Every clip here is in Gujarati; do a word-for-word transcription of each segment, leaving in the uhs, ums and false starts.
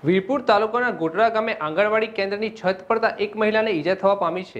વીરપુર તાલુકાના ગોટરા ગામે આંગણવાડી કેન્દ્રની છત પડતા એક મહિલાને ઈજા થવા પામી છે।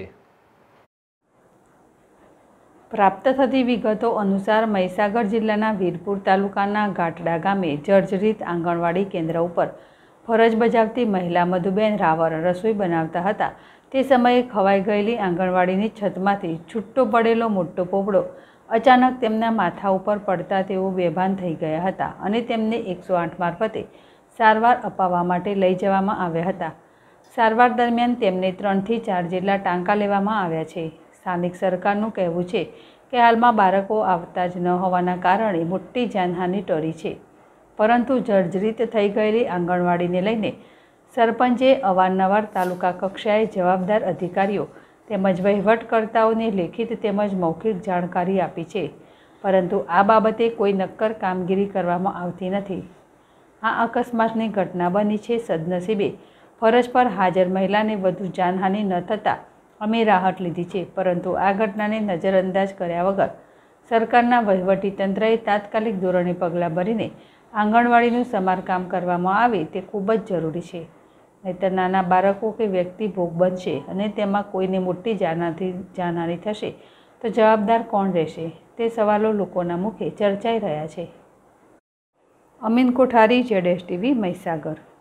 પ્રાપ્ત થતી વિગતો અનુસાર મહીસાગર જિલ્લાના વીરપુર તાલુકાના ગાટડા ગામે જર્જરિત આંગણવાડી કેન્દ્ર ઉપર ફરજ બજાવતી મહિલા મધુબેન રાવર રસોઈ બનાવતા હતા। તે સમયે ખવાઈ ગયેલી આંગણવાડીની છતમાંથી છૂટો પડેલો મોટો પોપડો અચાનક તેમના માથા ઉપર પડતા તેઓ બેભાન થઈ ગયા હતા અને તેમને એકસો આઠ મારફતે સારવાર અપાવવા માટે લઈ જવામાં આવ્યા હતા। સારવાર દરમિયાન તેમને ત્રણથી ચાર જેટલા ટાંકા લેવામાં આવ્યા છે। સ્થાનિક સરકારનું કહેવું છે કે હાલમાં બાળકો આવતા જ ન હોવાના કારણે મોટી જાનહાનિ ટળી છે, પરંતુ જર્જરિત થઈ ગયેલી આંગણવાડીને લઈને સરપંચે અવારનવાર તાલુકા કક્ષાએ જવાબદાર અધિકારીઓ તેમજ વહીવટકર્તાઓને લેખિત તેમજ મૌખિક જાણકારી આપી છે, પરંતુ આ બાબતે કોઈ નક્કર કામગીરી કરવામાં આવતી નથી। આ અકસ્માતની ઘટના બની છે। સદનસીબે ફરજ પર હાજર મહિલાને વધુ જાનહાનિ ન થતાં અમે રાહત લીધી છે, પરંતુ આ ઘટનાને નજરઅંદાજ કર્યા વગર સરકારના વહીવટીતંત્રએ તાત્કાલિક ધોરણે પગલાં ભરીને આંગણવાડીનું સમારકામ કરવામાં આવે તે ખૂબ જ જરૂરી છે, નહીંતર નાના બાળકો કે વ્યક્તિ ભોગ બનશે અને તેમાં કોઈને મોટી જાનહાનિ જાનહાનિ થશે તો જવાબદાર કોણ રહેશે તે સવાલો લોકોના મુખે ચર્ચાઈ રહ્યા છે। Amin Kothari, Z S TV, Mahisagar.